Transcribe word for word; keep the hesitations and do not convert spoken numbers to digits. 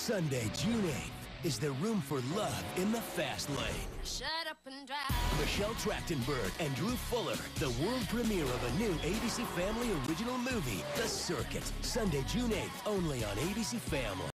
Sunday, June eighth, is there room for love in the fast lane? Shut up and drive. Michelle Trachtenberg and Drew Fuller, the world premiere of a new A B C Family original movie, The Circuit. Sunday, June eighth, only on A B C Family.